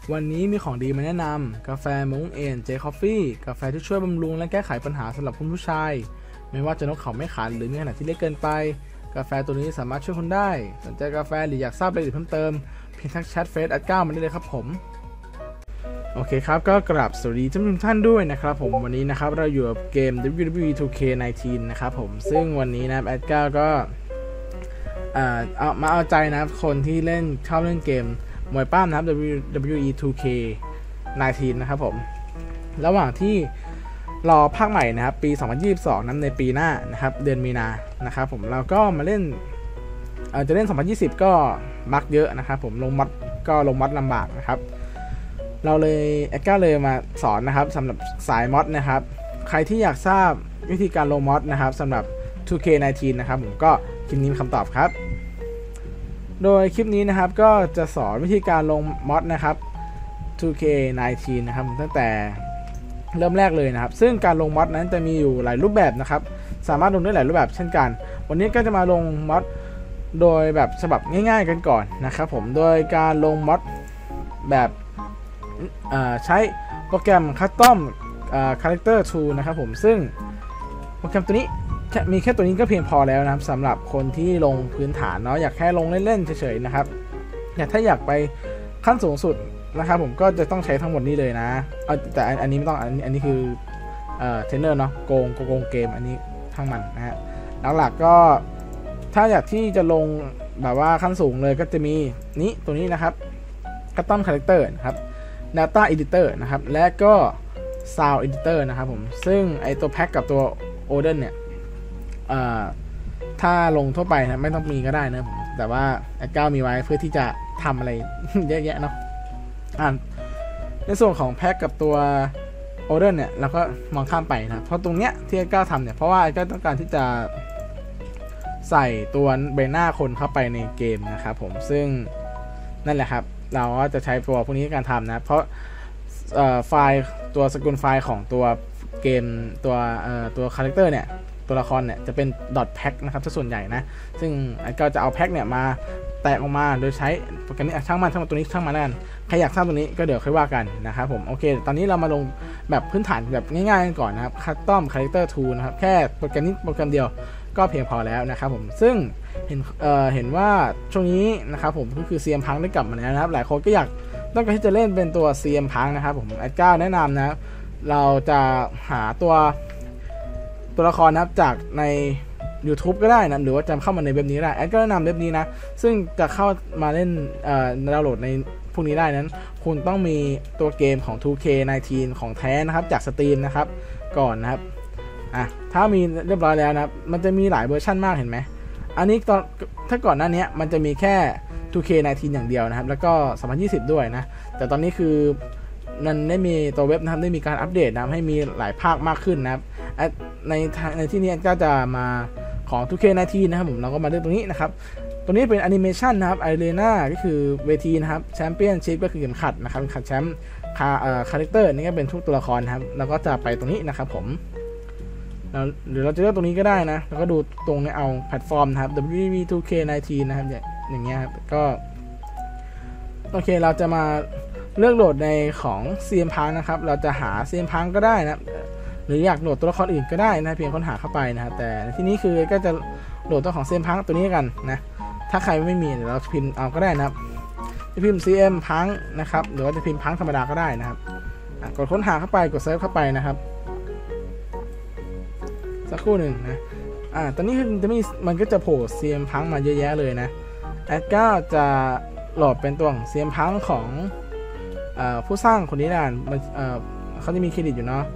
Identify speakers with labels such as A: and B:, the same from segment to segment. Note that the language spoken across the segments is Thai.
A: วันนี้มีของดีมาแนะนำกาแฟมงเอ็นเจคอฟฟี่กาแฟที่ช่วยบำรุงและแก้ไขปัญหาสำหรับคุณผู้ชายไม่ว่าจะนกเขาไม่ขันหรือมีขนาดที่เล็กเกินไปกาแฟตัวนี้สามารถช่วยคุณได้สนใจกาแฟหรืออยากทราบรายละเอียดเพิ่มเติมเพียงทักแชทเฟซ@9มาได้เลยครับผมโอเคครับก็กราบสวัสดีทุกท่านด้วยนะครับผมวันนี้นะครับเราอยู่กับเกม WWE 2K19 นะครับผมซึ่งวันนี้นะ@9ก็เอาใจนะครับคนที่ชอบเล่นเกมมวยปั้มนะครับ WWE 2K19 นะครับผมระหว่างที่รอภาคใหม่นะครับปี2022นั้นในปีหน้านะครับเดือนมีนานะครับผมเราก็มาเล่นจะเล่น2020ก็บั๊กเยอะนะครับผมลงมัดลำบากนะครับเราเลยก็เลยมาสอนนะครับสำหรับสายมอดนะครับใครที่อยากทราบวิธีการลงมอดนะครับสำหรับ 2K19 นะครับผมก็คลิปนี้มีคำตอบครับโดยคลิปนี้นะครับก็จะสอนวิธีการลงมอดนะครับ 2K19 นะครับตั้งแต่เริ่มแรกเลยนะครับซึ่งการลงมอดนั้นจะมีอยู่หลายรูปแบบนะครับสามารถลงได้หลายรูปแบบเช่นกันวันนี้ก็จะมาลงมอดโดยแบบฉบับง่ายๆกันก่อนนะครับผมโดยการลงมอดแบบใช้โปรแกรม Custom Character Tool นะครับผมซึ่งโปรแกรมตัวนี้มีแค่ตัวนี้ก็เพียงพอแล้วนะครับสำหรับคนที่ลงพื้นฐานเนาะอยากแค่ลงเล่นๆเฉยๆนะครับถ้าอยากไปขั้นสูงสุดนะครับผมก็จะต้องใช้ทั้งหมดนี้เลยนะแต่อันนี้ไม่ต้องอันนี้คือเทรนเนอร์เนาะโกงเกมอันนี้ทั้งมันนะฮะหลักๆก็ถ้าอยากที่จะลงแบบว่าขั้นสูงเลยก็จะมีตัวนี้นะครับ Custom Character นะครับ Data Editor นะครับและก็ Sound Editor นะครับผมซึ่งไอตัวแพ็กกับตัว Odin เนี่ยถ้าลงทั่วไปนะไม่ต้องมีก็ได้นะผมแต่ว่า9มีไว้เพื่อที่จะทำอะไร เยอะแยะเนาะในส่วนของแพ็กกับตัว Odin เนี่ยเราก็มองข้ามไปนะเพราะตรงเนี้ยที่9ทำเนี่ยเพราะว่า9ต้องการที่จะใส่ตัวใบหน้าคนเข้าไปในเกมนะครับผมซึ่งนั่นแหละครับเราก็จะใช้ตัวพวกนี้ในการทำนะเพราะไฟล์ตัวสกุลไฟล์ของตัวเกมตัวคาแรคเตอร์เนี่ยตัวละครเนี่ยจะเป็น .pack นะครับส่วนใหญ่นะซึ่งก็จะเอาแพ็กเนี่ยมาแตกออกมาโดยใช้โปรแกรมนี้ช่างมันตัวนี้ช่างมันแล้วกันใครอยากทราบตัวนี้ก็เดี๋ยวค่อยว่ากันนะครับผมโอเคตอนนี้เรามาลงแบบพื้นฐานแบบง่ายๆกันก่อนนะครับ Custom Character Tool นะครับแค่โปรแกรมนี้โปรแกรมเดียวก็เพียงพอแล้วนะครับผมซึ่งเห็นว่าช่วงนี้นะครับผมก็คือ CM Punk ได้กลับมาแล้วนะครับหลายคนก็อยากต้องการที่จะเล่นเป็นตัว CM Punk นะครับผม9แนะนำนะเราจะหาตัวละครนะครับจากใน YouTube ก็ได้นะหรือว่าจะเข้ามาในเว็บนี้ได้ก็แนะนำเว็บนี้นะซึ่งจะเข้ามาเล่นดาวน์โหลดในพวกนี้ได้นั้นคุณต้องมีตัวเกมของ 2K19 ของแท้นะครับจากสตรีมนะครับก่อนนะครับถ้ามีเรียบร้อยแล้วนะครับมันจะมีหลายเวอร์ชันมากเห็นไหมอันนี้ถ้าก่อนหน้านี้มันจะมีแค่ 2K19 อย่างเดียวนะครับแล้วก็2020ด้วยนะแต่ตอนนี้คือมันได้มีตัวเว็บนะครับได้มีการอัปเดตนะให้มีหลายภาคมากขึ้นนะครับในที่นี้ก็จะมาของ 2K19 นะครับผมเราก็มาเลือกตรงนี้นะครับตัวนี้เป็นแอนิเมชันนะครับอารีนาก็คือเวทีนะครับแชมเปี้ยนชิพก็คือเข็มขัดนะครับขัดแชมป์คาแรคเตอร์นี่ก็เป็นทุกตัวละครนะครับเราก็จะไปตรงนี้นะครับผมหรือเราจะเลือกตรงนี้ก็ได้นะแล้วก็ดูตรงในเอาแพลตฟอร์มนะครับ WWE 2K19 นะครับอย่างเงี้ยครับก็โอเคเราจะมาเลือกโหลดในของ CM Punk นะครับเราจะหา CM Punk ก็ได้นะหรืออยากโหลดตัวละครอื่นก็ได้นะเพียงค้นหาเข้าไปนะครับแต่ที่นี้คือก็จะโหลดตัวของ CM Punk ตัวนี้กันนะถ้าใครไม่มีเดี๋ยวเราพิมพ์เอาก็ได้นะครับจะพิมพ์ CM Punk นะครับหรือว่าจะพิมพ์ Punk ธรรมดาก็ได้นะครับกดค้นหาเข้าไปกดเซิร์ชเข้าไปนะครับสักครู่หนึ่งนะตอนนี้มันก็จะโผล่ CM Punk มาเยอะแยะเลยนะก็จะโหลดเป็นตัวของ CM Punk ของผู้สร้างคนนี้นะเขาจะมีเครดิตอยู่เนาะ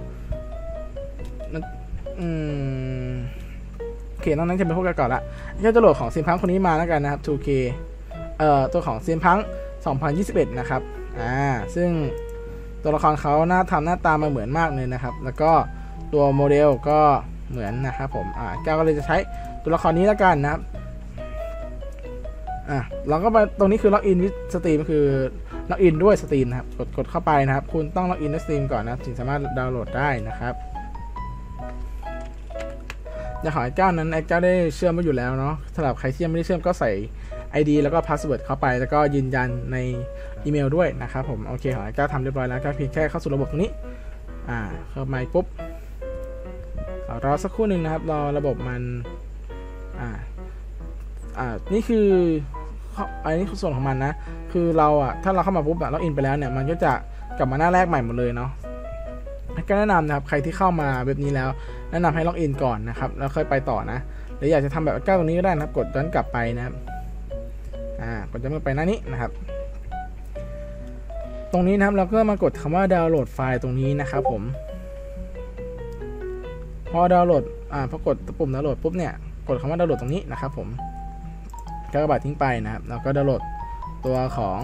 A: โอเคนอกนั้นจะเป็นพวกก่อนละก็จะโหลดของ CM Punk คนนี้มาแล้วกันนะครับ 2K ตัวของ CM Punk 2021นะครับซึ่งตัวละครเขาหน้าตามาเหมือนมากเลยนะครับแล้วก็ตัวโมเดลก็เหมือนนะครับผมแกก็เลยจะใช้ตัวละครนี้แล้วกันนะครับเราก็ไปตรงนี้คือล็อกอินวิสตรีมคือล็อกอินด้วยสตรีมนะครับกดเข้าไปนะครับคุณต้องล็อกอินด้วยสตรีมก่อนนะถึงสามารถดาวน์โหลดได้นะครับอย่างของไอ้9นั้นไอ้9ได้เชื่อมไว้อยู่แล้วเนาะสำหรับใครที่ยังไม่ได้เชื่อมก็ใส่ ID แล้วก็ password เข้าไปแล้วก็ยืนยันในอีเมลด้วยนะครับผมโอเคของก็ทำเรียบร้อยแล้วก็เพียงแค่เข้าสู่ระบบตรงนี้เข้ามาปุ๊บรอสักครู่หนึ่งนะครับรอระบบมันนี่คืออันนี้คือส่วนของมันนะคือเราถ้าเราเข้ามาปุ๊บล็อกอินไปแล้วเนี่ยมันก็จะกลับมาหน้าแรกใหม่หมดเลยเนาะก็แนะนำนะครับใครที่เข้ามาเว็บนี้แล้วแนะนำให้ล็อกอินก่อนนะครับแล้วค่อยไปต่อนะหรืออยากจะทำแบบก้าวตรงนี้ก็ได้นะครับกดย้อนกลับไปนะครับกดย้อนกลับไปหน้านี้นะครับตรงนี้นะครับเราก็มากดคำว่าดาวน์โหลดไฟล์ตรงนี้นะครับผมพอดาวน์โหลดพอกดปุ่มดาวน์โหลดปุ๊บเนี่ยกดคำว่าดาวน์โหลดตรงนี้นะครับผมกากบาททิ้งไปนะครับเราก็ดาวน์โหลดตัวของ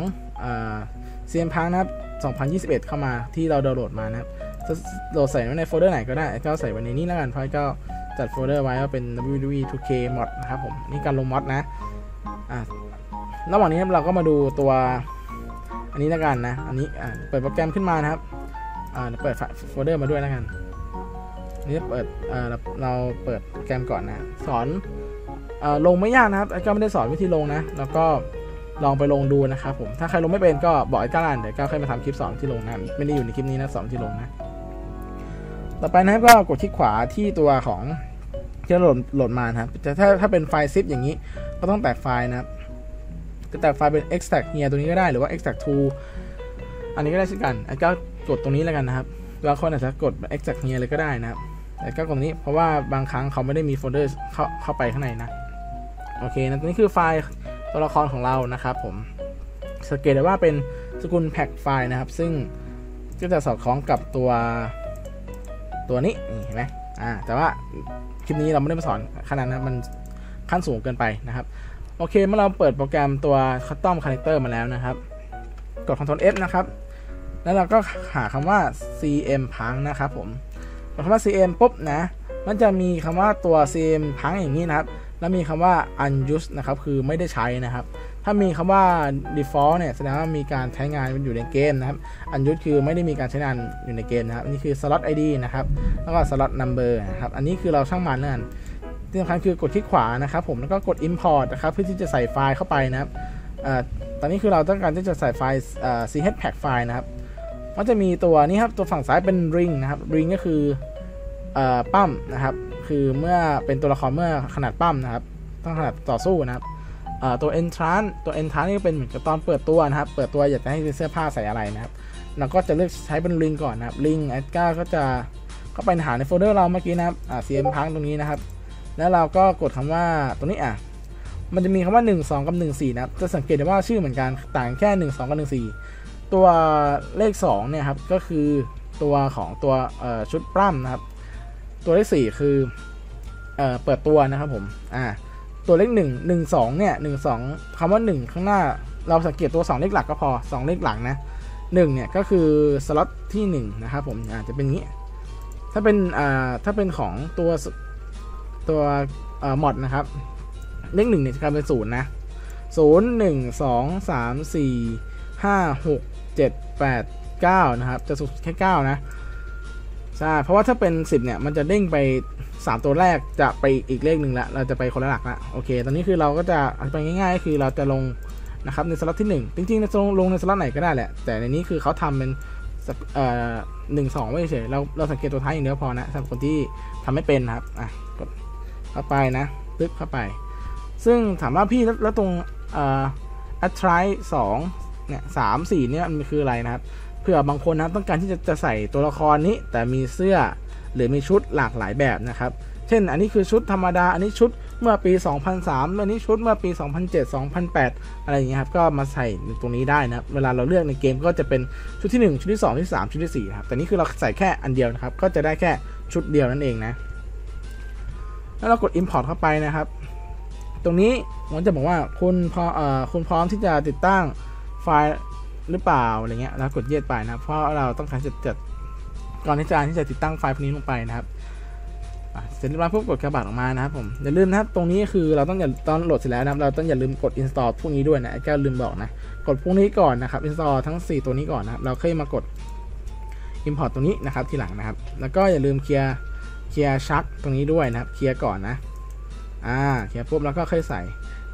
A: CM Punk นะครับ2021เข้ามาที่เราดาวน์โหลดมานะครับจะโหลดใส่ไว้ในโฟลเดอร์ไหนก็ได้ก็ใส่ไว้ในนี้แล้วกันเพราะก็จัดโฟลเดอร์ไว้ว่าเป็น WWE 2K mod นะครับผมนี่การลงมอดนะระหว่างนี้เราก็มาดูตัวอันนี้แล้วกันนะอันนี้เปิดโปรแกรมขึ้นมานะครับเปิดโฟลเดอร์มาด้วยแล้วกันนี่เปิดเราเปิดโปรแกรมก่อนนะสอนลงไม่ยากนะครับก็ไม่ได้สอนวิธีลงนะแล้วก็ลองไปลงดูนะครับผมถ้าใครลงไม่เป็นก็บอกไอ้ก้าวเดี๋ยวก้าวค่อยมาทำคลิปสอนที่ลงนะไม่ได้อยู่ในคลิปนี้นะสอนที่ลงนะต่อไปนะครับก็กดคลิกขวาที่ตัวของที่เราโหลดมาครับแต่ถ้าเป็นไฟล์ zip อย่างนี้ก็ต้องแตกไฟล์นะครับจะแตกไฟล์เป็น extract here ตัวนี้ก็ได้หรือว่า extract to อันนี้ก็ได้เช่นกันไอ้ก้าวกดตรงนี้แล้วกันนะครับบางคนอาจจะกด extract here เลยก็ได้นะครับแต่ก้าวกดตรงนี้เพราะว่าบางครั้งเขาไม่ได้มีโฟลเดอร์เข้าไปข้างในนะโอเคนะตัวนี้คือไฟล์ตัวละครของเรานะครับผมสังเกตได้ว่าเป็นสกุลแพ็กไฟล์นะครับซึ่งก็จะสอดคล้องกับตัวนี้เห็นไหมแต่ว่าคลิปนี้เราไม่ได้มาสอนขนาดนั้นมันขั้นสูงเกินไปนะครับโอเคเมื่อเราเปิดโปรแกรมตัว Custom Character มาแล้วนะครับกด Ctrl F นะครับแล้วเราก็หาคำว่า CM Punk นะครับผมกดคำว่า CM ปุ๊บนะมันจะมีคำว่าตัว CM Punk อย่างนี้นะครับแล้วมีคำว่า unused นะครับคือไม่ได้ใช้นะครับถ้ามีคำว่า default เนี่ยแสดงว่ามีการใช้งานอยู่ในเกมนะครับ unused คือไม่ได้มีการใช้งานอยู่ในเกมนะครับนี่คือ slot ID นะครับแล้วก็ slot number นะครับอันนี้คือเราช่างมันนั่นที่สำคัญคือกดคลิกขวานะครับผมแล้วก็กด import นะครับเพื่อที่จะใส่ไฟล์เข้าไปนะครับตอนนี้คือเราต้องการที่จะใส่ไฟล์chpack ไฟล์นะครับก็จะมีตัวนี้ครับตัวฝั่งซ้ายเป็น ring นะครับ ring ก็คือปั้มนะครับคือเมื่อเป็นตัวละครเมื่อขนาดปั้มนะครับต้องขนาดต่อสู้นะครับตัว entrance นี่ก็เป็นเหมือนกับตอนเปิดตัวนะครับเปิดตัวอยากจะให้เสื้อผ้าใส่อะไรนะครับเราก็จะเลือกใช้เป็น ring ก่อนนะครับ ring แอดก้าก็จะเข้าไปหาในโฟลเดอร์เราเมื่อกี้นะครับCM Punk ตรงนี้นะครับแล้วเราก็กดคำว่าตรงนี้มันจะมีคำว่า12กับ14นะครับจะสังเกตได้ว่าชื่อเหมือนกันต่างแค่12กับ14ตัวเลข2เนี่ยครับก็คือตัวของตัวชุดปล้ำนะครับตัวเลข4คือเปิดตัวนะครับผมตัวเลข1 12เนี่ย12คำว่า1ข้างหน้าเราสังเกตตัว2เลขหลักก็พอ2เลขหลังนะ1เนี่ยก็คือสล็อตที่1นะครับผมจะเป็นงี้ถ้าเป็นของตัวมอดนะครับเลข1เนี่ยจะกลายเป็น0นะ0 1 2 3 4 5 6 7 8 9นะครับจะสุดแค่9นะใช่เพราะว่าถ้าเป็น10เนี่ยมันจะเด้งไป3ตัวแรกจะไปอีกเลขหนึ่งละเราจะไปคนละหลักละโอเคตอนนี้คือเราก็จะไปง่ายๆคือเราจะลงนะครับในสล็อตที่1จริงๆจะลงในสล็อตไหนก็ได้แหละแต่ในนี้คือเขาทำเป็น1-2ไว้เฉยเราสังเกตตัวท้ายอย่างเดียวพอนะสำหรับคนที่ทำไม่เป็นนะครับกดเข้าไปนะปึ๊บเข้าไปซึ่งถามว่าพี่แล้วตรงattrite 2เนี่ย3 4เนี่ยมันคืออะไรนะครับเผื่อบางคนนะต้องการที่จะใส่ตัวละครนี้แต่มีเสื้อหรือมีชุดหลากหลายแบบนะครับเช่นอันนี้คือชุดธรรมดาอันนี้ชุดเมื่อปี2003อันนี้ชุดเมื่อปี2007 2008อะไรอย่างเงี้ยครับก็มาใส่ตรงนี้ได้นะเวลาเราเลือกในเกมก็จะเป็นชุดที่1ชุดที่2ชุดที่3ชุดที่4ครับแต่นี่คือเราใส่แค่อันเดียวนะครับก็จะได้แค่ชุดเดียวนั่นเองนะแล้วเรากด import เข้าไปนะครับตรงนี้ผมจะบอกว่าคุณพร้อมที่จะติดตั้งไฟล์หรือเปล่าอะไรเงี้ยแล้วกด yes ไปนะเพราะเราต้องการจะก่อนที่จะติดตั้งไฟล์พวกนี้ลงไปนะครับเสร็จเรียบร้อยปุ๊บกดกระบาดออกมานะครับผมอย่าลืมนะครับตรงนี้คือเราต้องตอนโหลดเสร็จแล้วนะครับเราต้องอย่าลืมกด install พวกนี้ด้วยนะแก้วลืมบอกนะกดพวกนี้ก่อนนะครับ install ทั้ง4ตัวนี้ก่อนนะครับเราค่อยมากด import ตรงนี้นะครับทีหลังนะครับแล้วก็อย่าลืมเคลียร์ชักตรงนี้ด้วยนะครับเคลียร์ก่อนนะเคลียร์ปุ๊บแล้วก็ค่อยใส่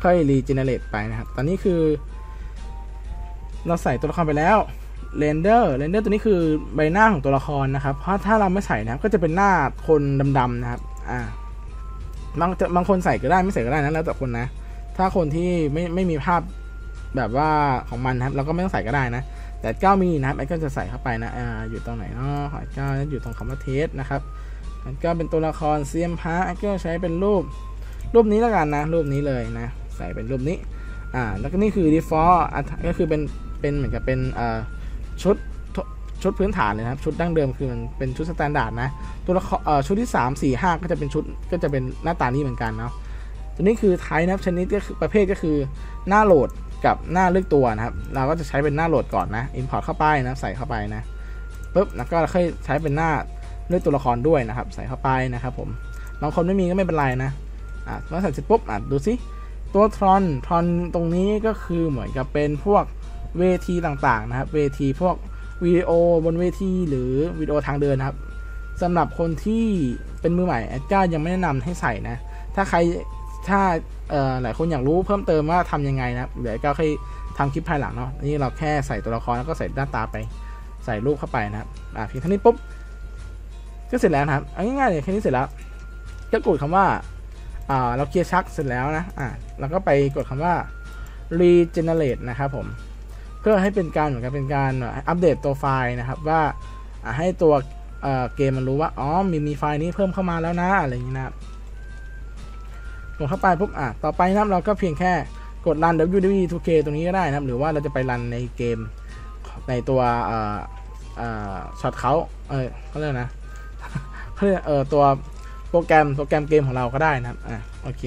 A: ค่อยรีเจเนเรตไปนะครับตอนนี้คือเราใส่ตัวละครไปแล้วเรนเดอร์ตัวนี้คือใบหน้าของตัวละครนะครับเพราะถ้าเราไม่ใส่นะครับก็จะเป็นหน้าคนดำๆนะครับบางคนใส่ก็ได้ไม่ใส่ก็ได้นะแล้วแต่คนนะถ้าคนที่ไม่มีภาพแบบว่าของมันนะครับเราก็ไม่ต้องใส่ก็ได้นะแต่เก้ามีนะครับไอ้ก็จะใส่เข้าไปนะอยู่ตรงไหนเนาะไอ้เก้าอยู่ตรงคำว่าเทสนะครับไอ้ก็เป็นตัวละครเซียมพระไอ้ก็ใช้เป็นรูปนี้แล้วกันนะรูปนี้เลยนะใส่เป็นรูปนี้แล้วก็นี่คือ default ก็คือเป็นเหมือนกับเป็นชุดพื้นฐานเลยครับชุดดั้งเดิมคือมันเป็นชุดสแตนดาร์ดนะตัวละครชุดที่3 4 5ก็จะเป็นชุดก็จะเป็นหน้าตานี้เหมือนกันเนาะตัวนี้คือไทป์นะครับชนิดก็คือประเภทก็คือหน้าโหลดกับหน้าเลือกตัวนะครับเราก็จะใช้เป็นหน้าโหลดก่อนนะ import เข้าไปนะใส่เข้าไปนะปุ๊บแล้วก็ค่อยใช้เป็นหน้าเลือกตัวละครด้วยนะครับใส่เข้าไปนะครับผมบางคนไม่มีก็ไม่เป็นไรนะเมื่อใส่เสร็จปุ๊บดูสิตัวทรอนตรงนี้ก็คือเหมือนกับเป็นพวกเวทีต่างๆนะครับเวทีพวกวิดีโอบนเวทีหรือวิดีโอทางเดินนะครับสำหรับคนที่เป็นมือใหม่แอดก้ายังไม่แนะนำให้ใส่นะถ้าหลายคนอยากรู้เพิ่มเติมว่าทำยังไงนะครับเดี๋ยวแอดก้าค่อยทำคลิปภายหลังเนาะนี่เราแค่ใส่ตัวละครแล้วก็ใส่หน้าตาไปใส่รูปเข้าไปนะครับเพียงเท่านี้ปุ๊บก็เสร็จแล้วนะครับง่ายๆเลยแค่นี้เสร็จแล้วก็กดคำว่าเราเคลียร์ชักเสร็จแล้วนะแล้วก็ไปกดคำว่า regenerate นะครับผมเพื่อให้เป็นการเหมือนกับเป็นการอัปเดตตัวไฟล์นะครับว่าให้ตัวเกมมันรู้ว่ามีไฟล์นี้เพิ่มเข้ามาแล้วนะอะไรอย่างนี้นะครับกดเข้าไปปุ๊บต่อไปนะครับเราก็เพียงแค่กด run WWE2K ตรงนี้ก็ได้นะครับหรือว่าเราจะไปรันในเกมในตัวช็อตเขาเรียกนะเขาเรียกตัวโปรแกรมเกมของเราก็ได้นะครับโอเค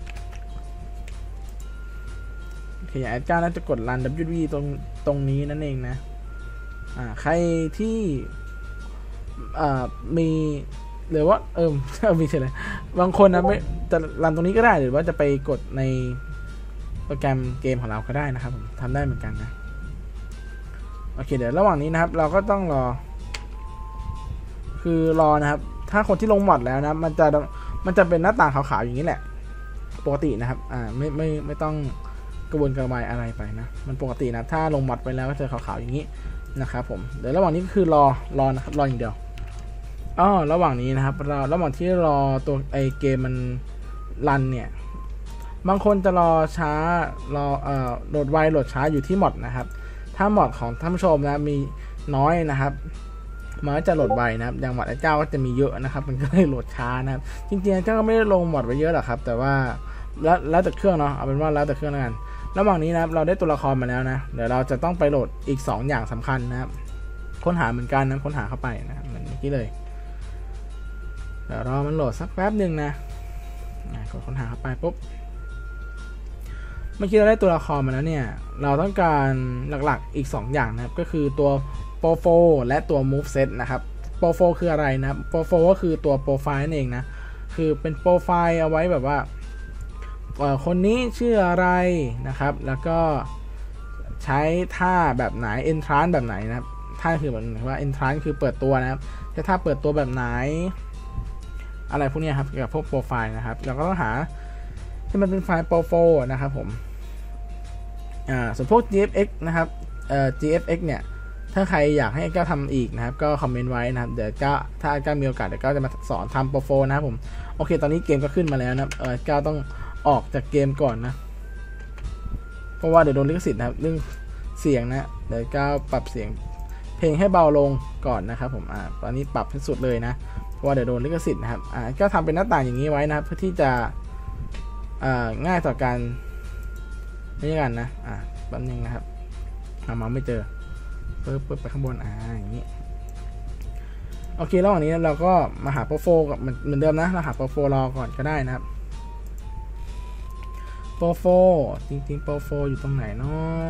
A: แอดก้าน่าจะกด run WD ตรงนี้นั่นเองนะใครที่มีหรือว่ามีเฉยบางคนนะไม่จะรันตรงนี้ก็ได้หรือว่าจะไปกดในโปรแกรมเกมของเราก็ได้นะครับผมทำได้เหมือนกันนะโอเคเดี๋ยวระหว่างนี้นะครับเราก็ต้องรอนะครับถ้าคนที่ลงมอดแล้วนะมันจะเป็นหน้าต่างขาวๆอย่างนี้แหละปกตินะครับไม่ต้องกระบวนการอะไรไปนะมันปกตินะถ้าลงมอดไปแล้วก็จะขาวๆอย่างนี้นะครับผมเดี๋ยวระหว่างนี้ก็คือรอนะครับรออย่างเดียวระหว่างนี้นะครับระหว่างที่รอตัวเกมมันรันเนี่ยบางคนจะรอช้ารอโหลดไวโหลดช้าอยู่ที่มอดนะครับถ้ามอดของท่านผู้ชมนะมีน้อยนะครับมันจะโหลดไวนะครับอย่างมอดเจ้าก็จะมีเยอะนะครับมันก็เลยโหลดช้านะครับจริงๆเจ้าก็ไม่ได้ลงมอดไว้เยอะหรอกครับแต่ว่าแล้วแต่เครื่องเนาะเอาเป็นว่าแล้วแต่เครื่องแล้วกันระหว่างนี้นะครับเราได้ตัวละครมาแล้วนะเดี๋ยวเราจะต้องไปโหลดอีก2อย่างสำคัญนะครับค้นหาเหมือนกันนะค้นหาเข้าไปนะเหมือนเมื่อกี้เลยเดี๋ยวรอมันโหลดสักแป๊บหนึ่งนะกดค้นหาเข้าไปปุ๊บเมื่อกี้เราได้ตัวละครมาแล้วเนี่ยเราต้องการหลักๆอีก2อย่างนะครับก็คือตัวโปรโฟและตัว move set นะครับโปรโฟคืออะไรนะโปรโฟก็คือตัวโปรไฟล์นั่นเองนะคือเป็นโปรไฟล์เอาไว้แบบว่าคนนี้ชื่ออะไรนะครับแล้วก็ใช้ท่าแบบไหน entrance แบบไหนนะครับท่าคือเหมือนว่า entrance คือเปิดตัวนะครับถ้าเปิดตัวแบบไหนอะไรพวกนี้ครับเกี่ยวกับพวกโปรไฟล์นะครับเราก็ต้องหาที่มันเป็นไฟล์โปรโฟนะครับผมส่วนพวก GFX นะครับGFX เนี่ยถ้าใครอยากให้ก้าวทำอีกนะครับก็คอมเมนต์ไว้นะครับเดี๋ยวก้าวถ้าก้าวมีโอกาสเดี๋ยวก้าวจะมาสอนทำโปรโฟนะครับผมโอเคตอนนี้เกมก็ขึ้นมาแล้วนะครับก้าวต้องออกจากเกมก่อนนะเพราะว่าเดี๋ยวโดนลิขสิทธิ์นะครับเรื่องเสียงนะเดี๋ยวก้าวปรับเสียงเพลงให้เบาลงก่อนนะครับผมตอนนี้ปรับให้สุดเลยนะเพราะว่าเดี๋ยวโดนลิขสิทธิ์นะครับก้าวทำเป็นหน้าต่างอย่างนี้ไว้นะครับเพื่อที่จะง่ายต่อการนี่กันนะแป๊บนึงนะครับมาไม่เจอปึ๊บไปข้างบนอย่างนี้โอเคระหว่างนี้เราก็มาหาโปรโฟกับเหมือนเดิมนะเราหาโปรโฟรอก่อนก็ได้นะครับโปรโฟจริงๆโปรโฟอยู่ตรงไหนเนาะ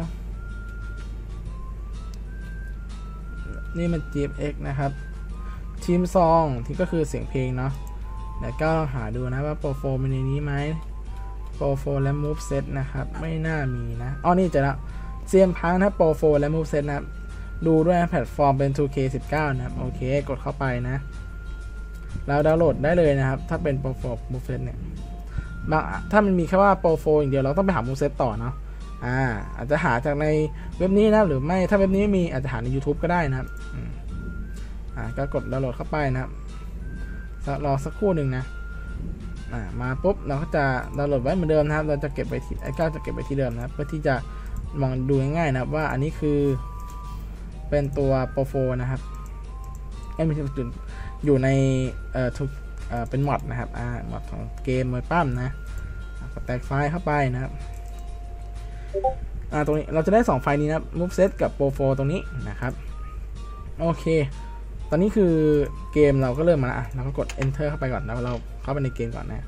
A: นี่มัน GFX นะครับทีมซองที่ก็คือเสียงเพลงเนาะเดี๋ยวก็ลองหาดูนะว่าโปรโฟมีในนี้ไหมโปรโฟและ move set นะครับไม่น่ามีนะนี่เจอแล้วเซียมพังนะโปรโฟและ move set นะครับดูด้วยแพลตฟอร์มเป็น 2K19 นะครับโอเคกดเข้าไปนะแล้วดาวน์โหลดได้เลยนะครับถ้าเป็นโปรโฟ move set เนี่ยบางถ้ามันมีแค่ว่าโปรโฟอย่างเดียวเราต้องไปหามูเซตต่อเนาะอาจจะหาจากในเว็บนี้นะหรือไม่ถ้าเว็บนี้ไม่มีอาจจะหาใน YouTube ก็ได้นะครับก็กดดาวน์โหลดเข้าไปนะครับรอสักครู่หนึ่งนะมาปุ๊บเราก็จะดาวน์โหลดไว้เหมือนเดิมนะครับเราจะเก็บไปที่ไอ้ก้าจะเก็บไปที่เดิมนะเพื่อที่จะมองดูง่ายๆนะครับว่าอันนี้คือเป็นตัวโปรโฟนะครับไม่ใช่จุดอยู่ในทุกเป็นมอดนะครับมอดของเกมมวยปั้มนะกดแตกไฟล์เข้าไปนะครับตรงนี้เราจะได้2ไฟล์นี้นะ moveset กับ profo ตรงนี้นะครับโอเคตอนนี้คือเกมเราก็เริ่มมาแล้วเราก็กด enter เข้าไปก่อนแล้วเราเข้าไปในเกมก่อนนะ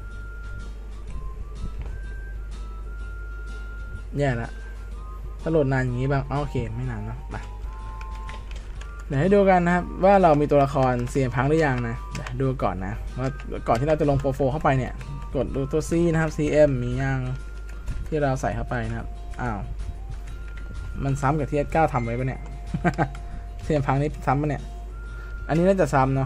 A: แย่ละถ้าโหลดนานอย่างนี้บ้างโอเคไม่นานเนาะมาเดี๋ยวให้ดูกันนะครับว่าเรามีตัวละครเสียงพังหรือยังนะเดี๋ยวดูก่อนนะว่าก่อนที่เราจะลงโปรโฟเข้าไปเนี่ยกดดูตัว C นะครับ CM มียังที่เราใส่เข้าไปนะครับมันซ้ำกับที่S9ทำไว้ปะเนี่ย เสียงพังนี้ซ้ำปะเนี่ยอันนี้น่าจะซ้ำเนาะ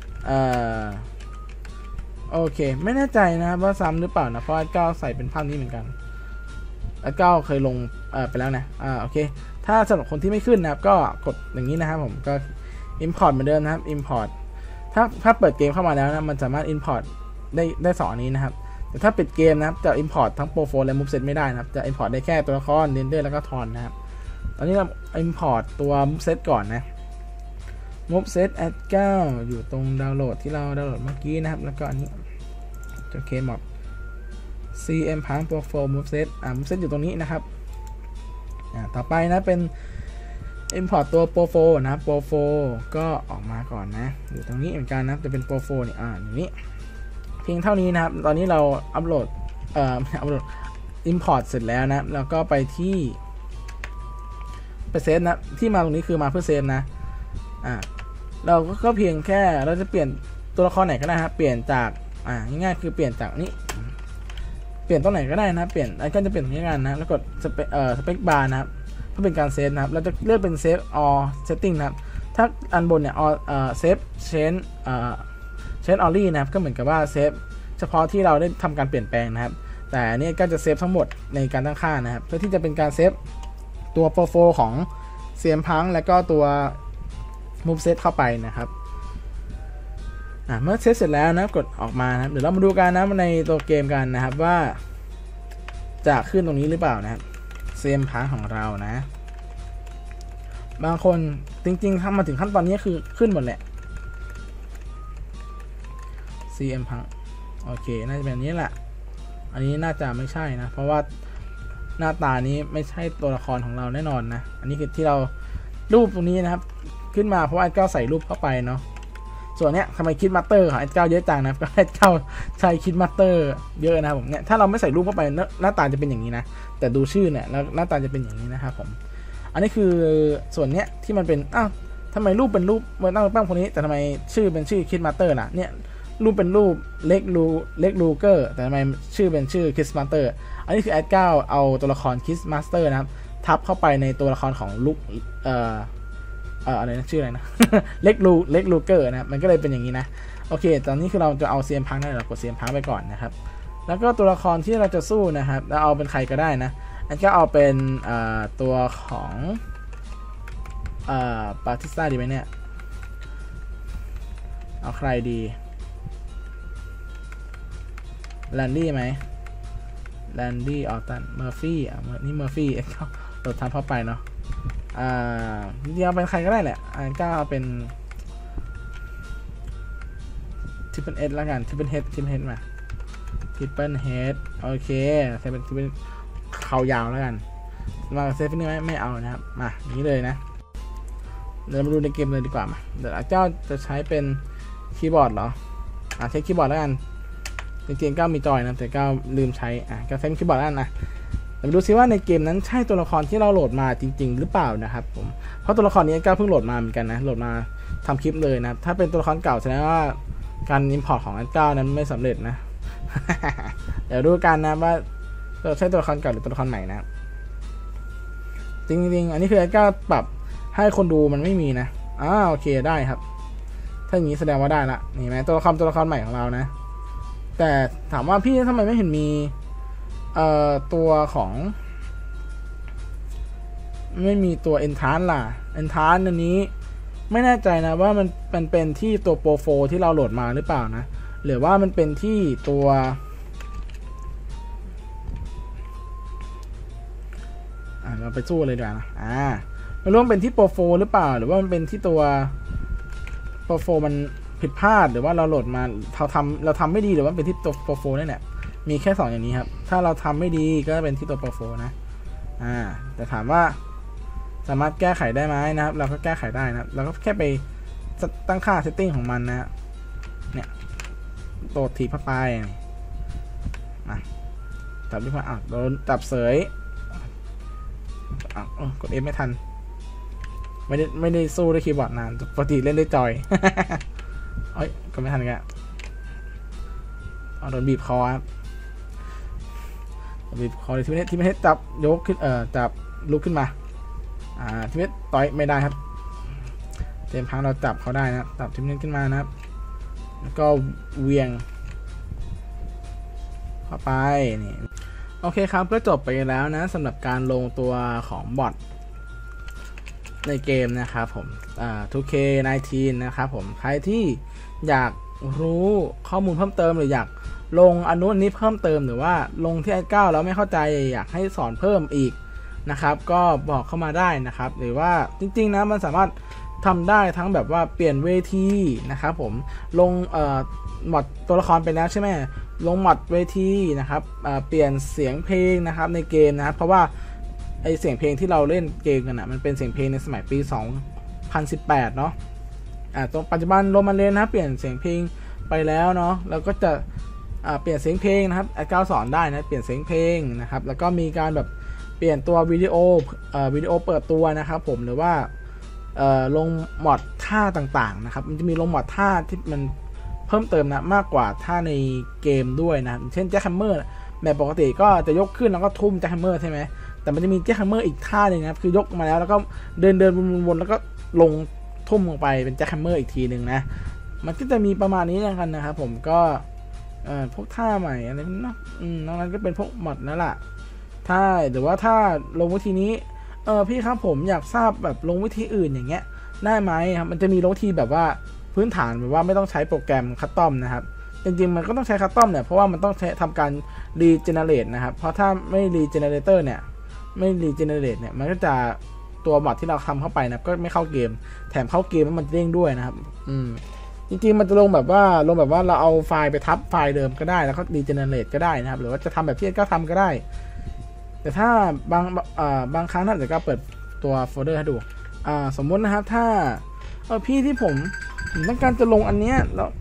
A: โอเคไม่แน่ใจนะครับว่าซ้ำหรือเปล่านะเพราะS9ใส่เป็นภาพนี้เหมือนกันS9เคยลงไปแล้วนะโอเคถ้าสำหรับคนที่ไม่ขึ้นนะครับก็กดอย่างนี้นะครับผมก็ import เหมือนเดิมนะครับ import ถ้าเปิดเกมเข้ามาแล้วนะมันสามารถ import ได้2อันนี้นะครับแต่ถ้าปิดเกมนะครับจะ import ทั้ง profile และ moveset ไม่ได้นะครับจะ import ได้แค่ตัวละคร render แล้วก็ทอนนะครับตอนนี้เรา import ตัว moveset ก่อนนะ moveset @9 อยู่ตรงดาวน์โหลดที่เราดาวน์โหลดเมื่อกี้นะครับแล้วก็อันนี้จะ kmod cm พัง profile moveset moveset อยู่ตรงนี้นะครับต่อไปนะเป็น import ตัว profo นะ profo ก็ออกมาก่อนนะอยู่ตรงนี้เหมือนกันนะจะเป็น profo นี่อย่างนี้เพียงเท่านี้นะครับตอนนี้เราอัปโหลดimport เสร็จแล้วนะแล้วก็ไปที่ไปเซฟนะที่มาตรงนี้คือมาเพื่อเซฟนะเราก็เพียงแค่เราจะเปลี่ยนตัวละครไหนก็ได้ครับเปลี่ยนจากง่ายๆคือเปลี่ยนจากนี้เปลี่ยนตรงไหนก็ได้นะเปลี่ยนไอคอนจะเปลี่ยนตรงนี้กันนะแล้วกดสเปคบาร์นะครับเพื่อเป็นการเซฟนะครับเราจะเลือกเป็นเซฟ all setting นะครับถ้าอันบนเนี่ยเซฟchange only นะครับก็เหมือนกับว่าเซฟเฉพาะที่เราได้ทำการเปลี่ยนแปลงนะครับแต่อันนี้ก็จะเซฟทั้งหมดในการตั้งค่านะครับเพื่อที่จะเป็นการเซฟตัวโปรโฟของเซียมพังและก็ตัว moveset เข้าไปนะครับเมื่อเซตเสร็จแล้วนะกดออกมานะเดี๋ยวเรามาดูกันนะในตัวเกมกันนะครับว่าจะขึ้นตรงนี้หรือเปล่านะครับเซียมพังของเรานะบางคนจริงๆทำมาถึงขั้นตอนนี้คือขึ้นหมดแหละ CM พังโอเคน่าจะเป็นนี้แหละอันนี้น่าจะไม่ใช่นะเพราะว่าหน้าตานี้ไม่ใช่ตัวละครของเราแน่นอนนะอันนี้คือที่เรารูปตรงนี้นะครับขึ้นมาเพราะว่าS9ใส่รูปเข้าไปเนาะส่วนเนี้ยทำไมคิดมาสเตอร์ของS9เยอะจังนะก็S9ใช้คิดมาสเตอร์เยอะนะครับผมเนี่ยถ้าเราไม่ใส่รูปเข้าไปหน้าตาจะเป็นอย่างนี้นะแต่ดูชื่อเนี่ยแล้วหน้าตาจะเป็นอย่างนี้นะครับผมอันนี้คือส่วนเนี้ยที่มันเป็นทำไมรูปเป็นรูปมันตั้งปั้งคนนี้แต่ทำไมชื่อเป็นชื่อคิดมาสเตอร์ล่ะเนี่ยรูปเป็นรูปเล็กลูเกอร์แต่ทำไมชื่อเป็นชื่อคิสมาสเตอร์อันนี้คือS9เอาตัวละครคิสมาสเตอร์นะครับทับเข้าไปในตัวละครของลูกอะไรนะชื่ออะไรนะ เล็กลูเกอร์นะมันก็เลยเป็นอย่างนี้นะโอเคตอนนี้คือเราจะเอาเซียมพังได้เรากดเซียมพังไปก่อนนะครับแล้วก็ตัวละครที่เราจะสู้นะครับเราเอาเป็นใครก็ได้นะอันก็เอาเป็นตัวของปาติสต้าดีไหมเนี่ยเอาใครดีแลนดี้ไหมแลนดี้ออตตันเมอร์ฟี่นี่เมอร์ฟี่เขาโดดทับเข้าไปเนาะจริงๆเอาเป็นใครก็ได้แหละก็เอาเป็นทิปเปิลเอสแล้วกันทิปเปิลเฮดมาทิปเปิลเฮดโอเคใส่เป็นทิปเปิลเขายาวแล้วกันมาเซฟนี่ไหมไม่เอานะครับมาอย่างนี้เลยนะเดี๋ยวมาดูในเกมเลยดีกว่ามาเดี๋ยวเจ้าจะใช้เป็นคีย์บอร์ดเหรอใช้คีย์บอร์ดแล้วกันจริงๆก้าวมีจอยนะแต่ก้าวลืมใช้ก็ใช้คีย์บอร์ดแล้วนะเดี๋ยวดูซิว่าในเกมนั้นใช่ตัวละครที่เราโหลดมาจริงๆหรือเปล่านะครับผมเพราะตัวละครนี้ก้าวเพิ่งโหลดมาเหมือนกันนะโหลดมาทำคลิปเลยนะถ้าเป็นตัวละครเก่าแสดงว่าการ import ของก้าวนั้นไม่สำเร็จนะ เดี๋ยวดูกันนะว่าใช่ตัวละครเก่าหรือตัวละครใหม่นะจริงๆอันนี้คือก้าวปรับให้คนดูมันไม่มีนะโอเคได้ครับถ้าอย่างนี้แสดงว่าได้ละนี่ไหมตัวละครใหม่ของเรานะแต่ถามว่าพี่ทำไมไม่เห็นมีตัวของไม่มีตัว Entrance ล่ะ Entrance อันนี้ไม่แน่ใจนะว่ามันเป็นที่ตัวโปรโฟที่เราโหลดมาหรือเปล่านะหรือว่ามันเป็นที่ตัวเราไปสู้เลยดีกว่านะไม่รู้มันเป็นที่โปรโฟหรือเปล่าหรือว่ามันเป็นที่ตัวโปรโฟมันผิดพลาดหรือว่าเราโหลดมาเราทำไม่ดีหรือว่าเป็นที่ตัวโปรโฟนี่แหละมีแค่2อย่างนี้ครับถ้าเราทำไม่ดีก็เป็นที่ตัวโปรโฟนะแต่ถามว่าสามารถแก้ไขได้ไหมนะครับเราก็แก้ไขได้นะครับเราก็แค่ไปตั้งค่าเซตติ้งของมันนะเนี่ยโดดทีผ้าป้ายจับด้วยมาโดนจับเสยกด F ไม่ทันไม่ได้สู้ด้วยคีย์บอร์ดนานปกติเล่นด้วยจอยก็ไม่ทันแกโดนบีบคอครับบีบคอเลยที่ไม่ให้จับยกขึ้นจับลุกขึ้นมาที่ไม่ต่อยไม่ได้ครับเต็มพังเราจับเขาได้นะจับที่ไม่ขึ้นมานะครับแล้วก็เวียงเข้าไปนี่โอเคครับก็จบไปแล้วนะสำหรับการลงตัวของบอทในเกมนะครับผม2K19 นะครับผมใครที่อยากรู้ข้อมูลเพิ่มเติมหรืออยากลงอนุนี้เพิ่มเติมหรือว่าลงที่9แล้วไม่เข้าใจอยากให้สอนเพิ่มอีกนะครับก็บอกเข้ามาได้นะครับหรือว่าจริงๆนะมันสามารถทำได้ทั้งแบบว่าเปลี่ยนเวทีนะครับผมลงหมดตัวละครไปแล้วใช่ไหมลงหมดเวทีนะครับเปลี่ยนเสียงเพลงนะครับในเกมนะครับเพราะว่าไอเสียงเพลงที่เราเล่นเกมกันมันเป็นเสียงเพลงในสมัยปี 2018 เนาะตรงปัจจุบันโรมันเลนนะเปลี่ยนเสียงเพลงไปแล้วเนาะแล้วก็จะเปลี่ยนเสียงเพลงนะครับ9สอนได้นะเปลี่ยนเสียงเพลงนะครับแล้วก็มีการแบบเปลี่ยนตัววิดีโอเปิดตัวนะครับผมหรือว่าลงมอดท่าต่างๆนะครับมันจะมีลงมอดท่าที่มันเพิ่มเติมนะมากกว่าท่าในเกมด้วยนะเช่นแจ็คแฮมเมอร์แบบปกติก็จะยกขึ้นแล้วก็ทุ่มแจ็คแฮมเมอร์ใช่ไหมแต่มันจะมีแจ็คแฮมเมอร์อีกท่าหนึ่งนะครับคือยกมาแล้วก็เดินวนแล้วก็ลงทุ่มลงไปเป็นแจ็คแฮมเมอร์อีกทีหนึ่งนะมันก็จะมีประมาณนี้กันนะครับผมก็พวกท่าใหม่อะไรเนาะนอกนั้นก็เป็นพวกมอดนั่นแหละถ้าหรือว่าถ้าลงวิธีนี้พี่ครับผมอยากทราบแบบลงวิธีอื่นอย่างเงี้ยได้ไหมครับมันจะมีลงวิธีแบบว่าพื้นฐานแบบว่าไม่ต้องใช้โปรแกรมคัสตอมนะครับจริงๆมันก็ต้องใช้คัสตอมเนี่ยเพราะว่ามันต้องทำการรีเจเนเรตนะครับเพราะถ้าไม่รีเจเนเรเตอร์เนี่ยไม่รีเจเนเรตเนี่ยมันก็จะตัวมอดที่เราทำเข้าไปนะก็ไม่เข้าเกมแถมเข้าเกมแล้วมันเด้งด้วยนะครับจริงๆมันจะลงแบบว่าเราเอาไฟล์ไปทับไฟล์เดิมก็ได้แล้วก็รีเจเนเรตก็ได้นะครับหรือว่าจะทำแบบที่ก็ทำก็ได้แต่ถ้าบางครั้งถ้าเดี๋ยวก็เปิดตัวโฟลเดอร์ให้ดูสมมุตินะครับถ้าพี่ที่ผมต้องการจะลงอันเนี้ยแล้ว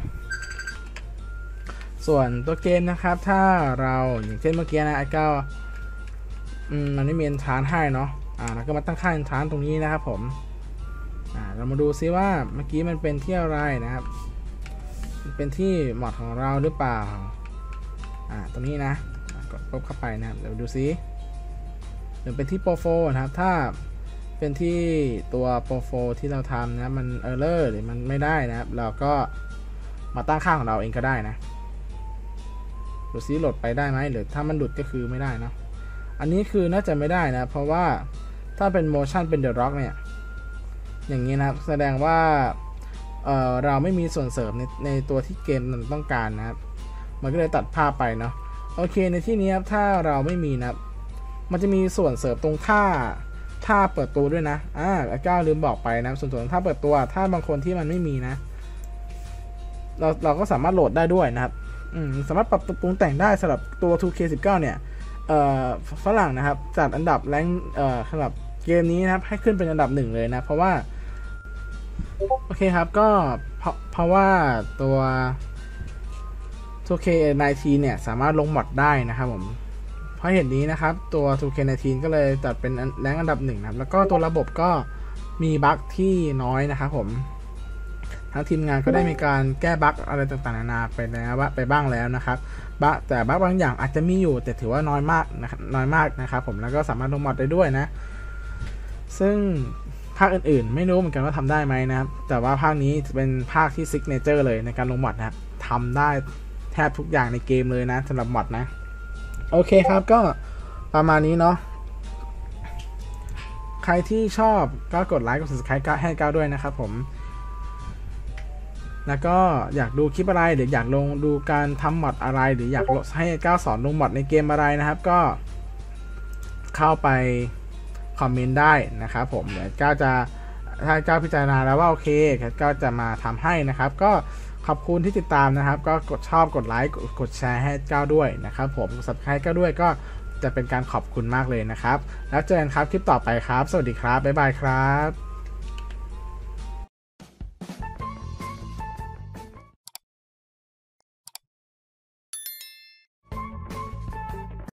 A: ส่วนตัวเกมนะครับถ้าเราอย่างเช่นเมื่อกี้นะก็มันไม่มีฐานให้เนาะเราก็มาตั้งค่าฐานตรงนี้นะครับผมเรามาดูซิว่าเมื่อกี้มันเป็นที่อะไรนะครับมันเป็นที่มอดของเราหรือเปล่าตรงนี้นะกดปุ๊บเข้าไปนะครับเดี๋ยวดูซิหรือเป็นที่โปรโฟนะครับถ้าเป็นที่ตัวโปรโฟที่เราทำนะมันเออร์เลอร์หรือมันไม่ได้นะครับเราก็มาตั้งค่าของเราเองก็ได้นะดูซิโหลดไปได้ไหมหรือถ้ามันหลุดก็คือไม่ได้นะอันนี้คือน่าจะไม่ได้นะเพราะว่าถ้าเป็นโมชั่นเป็นเดอะร็อกเนี่ยอย่างนี้นะครับแสดงว่าเราไม่มีส่วนเสริมในตัวที่เกมมันต้องการนะครับมันก็เลยตัดภาพไปเนาะโอเคในที่นี้ครับถ้าเราไม่มีนะครับมันจะมีส่วนเสริมตรงท่าเปิดตัวด้วยนะก้าวลืมบอกไปนะส่วนท่าเปิดตัวถ้าบางคนที่มันไม่มีนะเราก็สามารถโหลดได้ด้วยนะครับสามารถปรับปรุงแต่งได้สำหรับตัว 2K19 เนี่ยฝรั่งนะครับจัดอันดับแรงสำหรับเกมนี้นะครับให้ขึ้นเป็นอันดับ1เลยนะเพราะว่าโอเคครับก็เพราะว่าตัว 2K19 เนี่ยสามารถลงมอดได้นะครับผมเพราะเหตุนี้นะครับตัว 2K19 ก็เลยจัดเป็นแรงอันดับ1นะครับแล้วก็ตัวระบบก็มีบั๊กที่น้อยนะครับผมทางทีมงานก็ได้มีการแก้บั๊กอะไรต่างๆนานาไปแล้วไปบ้างแล้วนะครับแต่บั๊กบางอย่างอาจจะมีอยู่แต่ถือว่าน้อยมากนะครับผมแล้วก็สามารถลงมอดได้ด้วยนะซึ่งภาคอื่นๆไม่รู้เหมือนกันว่าทำได้ไหมนะครับแต่ว่าภาคนี้เป็นภาคที่ซิกเนเจอร์เลยในการลงมอดนะครับทำได้แทบทุกอย่างในเกมเลยนะสำหรับมอดนะโอเคครับก็ประมาณนี้เนาะใครที่ชอบก็กดไลค์กด subscribe ให้ก้าวด้วยนะครับผมแล้วก็อยากดูคลิปอะไรหรืออยากลงดูการทำมอดอะไรหรืออยากให้ก้าวสอนลงมอดในเกมอะไรนะครับก็เข้าไปคอมเมนต์ได้นะครับผมเดี๋ยวก้าวจะถ้าก้าวพิจารณาแล้วว่าโอเคก้าวจะมาทำให้นะครับก็ขอบคุณที่ติดตามนะครับก็กดชอบกดไลค์กดแชร์ให้ก้าวด้วยนะครับผมกด subscribe ก้าวด้วยก็จะเป็นการขอบคุณมากเลยนะครับแล้วเจอกันครับคลิปต่อไปครับสวัสดีครับบ๊ายบายครับ